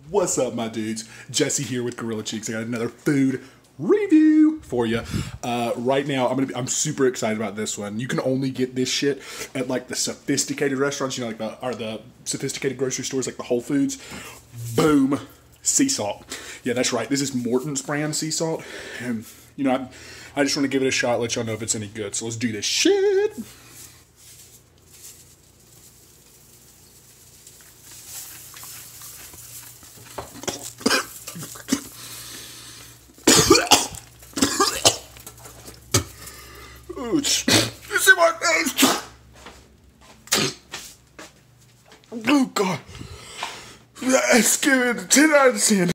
What's up, my dudes? Jesse here with Gorilla Cheeks. I got another food review for you. Right now, I'm super excited about this one. You can only get this shit at like the sophisticated restaurants, you know, like the sophisticated grocery stores, like the Whole Foods. Boom, sea salt. Yeah, that's right. This is Morton's brand sea salt, and you know, I just want to give it a shot, let y'all know if it's any good. So let's do this shit. Ooh, it's in my face. Oh God, that's giving it a 10 out of 10.